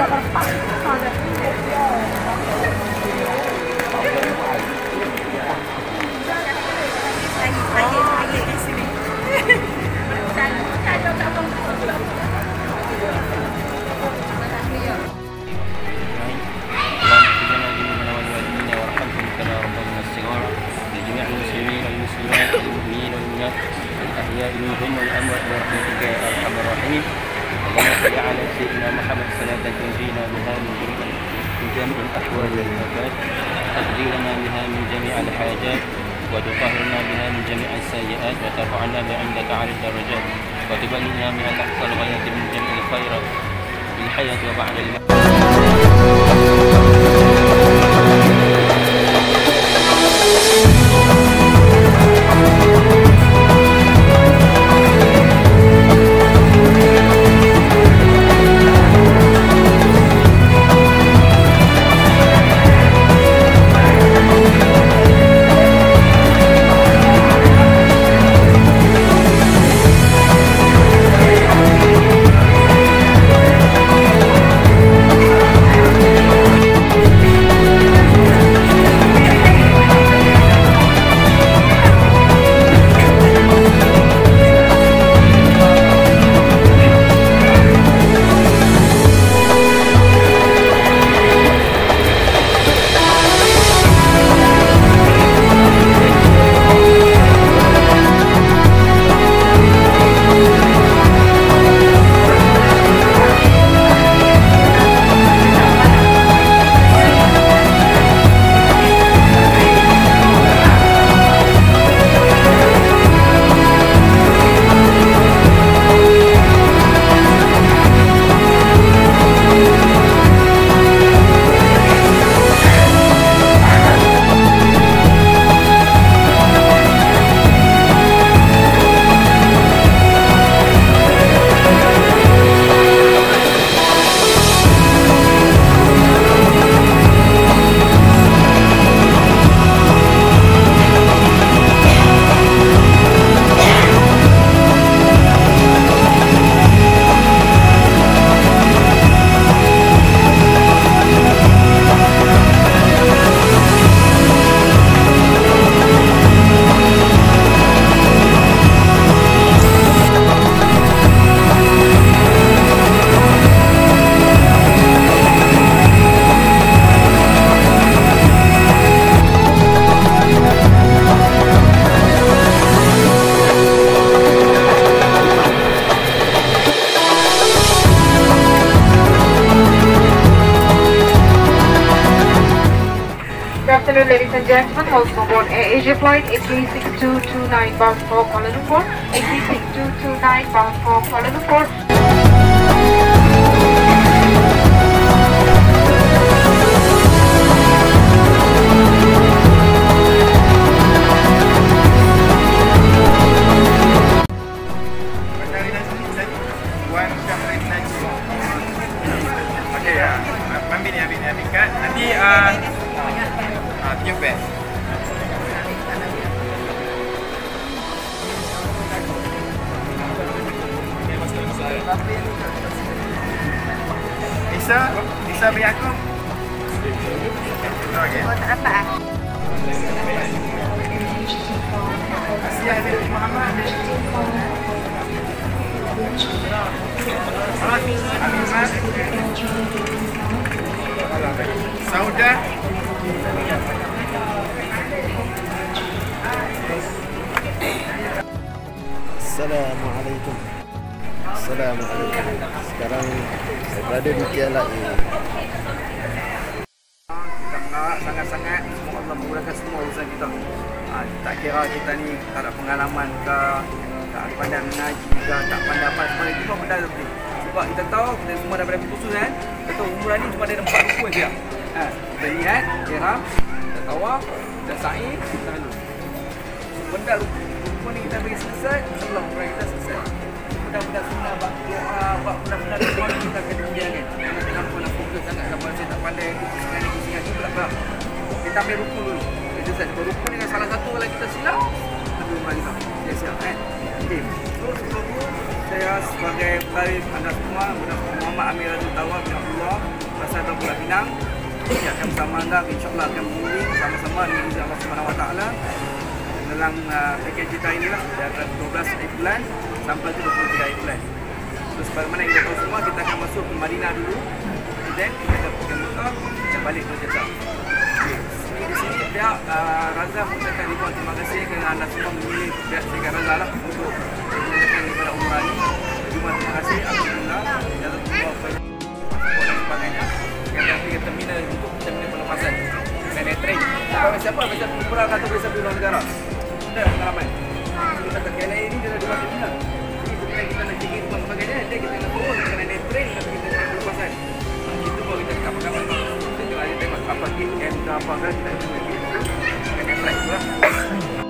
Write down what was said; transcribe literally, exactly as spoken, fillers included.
الأحياء منهم والأموات برحمتك يا أرحم الراحمين. اللهم صل على سيدنا محمد صلاة تنجينا بها من جميع الأحوال والآفات، تقضي لنا بها من جميع الحاجات، وتطهرنا بها من جميع السيئات، وترفعنا بها عندك على الدرجات، وتبلغنا بها أقصى الغايات من جميع الخيرات في الحياة وبعد الموت. Good afternoon, ladies and gentlemen. Welcome on board Air Asia flight A three six two two nine bound for Kuala Lumpur. A three six two two nine bound for Kuala Lumpur. Okey, ya. Ambil ni, ambil ni, ambil kad. Nanti ah ah tiup beg. Bisa, bisa beri aku. Okey. Oh, tak dapat ah. Asia bin Muhammad. Saudah. Assalamualaikum. Assalamualaikum. Sekarang saya berada di K L A. Kita sangat-sangat semoga Allah memudahkan semua urusan kita. Ha, tak kira kita ni tak ada pengalaman ke, tak pandai mengaji ke, tak pandai apa semua itu pun benda lebih. Sebab kita tahu kita semua dah berada khusus kan. Kita tahu umrah ni cuma ada empat rukun saja. Ha, kita lihat ihram, kita tawaf, kita sa'i, kita halal. Benda rukun ni kita bagi selesai, insya-Allah umrah kita selesai. Benda-benda sunnah, bab doa, bab benda-benda semua kita akan dimuliakan. Kenapa nak fokus sangat kalau saya tak pandai dengan kusingan tu tak faham. Kita ambil rukun dulu. Kita set rukun dengan salah satu kalau kita silap, kita umrah kita. Ya siap kan? Okey. So sebelum tu saya sebagai tarif anda semua, Muhammad Amir Azul Tawab bin Abdullah Penang. Kita akan bersama anda, insyaAllah akan mengundi sama-sama dengan izin Allah Subhanahu Wa Taala dalam uh, package kita inilah dari dua belas bulan sampai dua puluh tiga bulan. So sebagaimana yang kita tahu semua, kita akan masuk ke Madinah dulu, dan kita akan pergi Mekah dan balik ke Jeddah. Di sini pihak uh, Razak mengucapkan ribuan terima kasih kerana anda semua memilih pihak Syarikat Razak lah untuk menjalankan ibadah umrah ini. Ribuan terima kasih. Alhamdulillah. Jazakumullah khairan. Dan sebagainya. Yang terakhir terminal untuk terminal pelepasan. Terminal train. Siapa siapa bisa umrah atau bisa pergi luar negara? Sudah pengalaman. Kita tak K L I ini dia ada dua terminal. Ini terminal kita nak tinggi dan sebagainya. Dia kita nak turun dengan naik train dan kita nak pelepasan. Itu baru kita dekat pengalaman. Kita tengok apa K M ke apa kan kita tengok. Kena flight tu lah.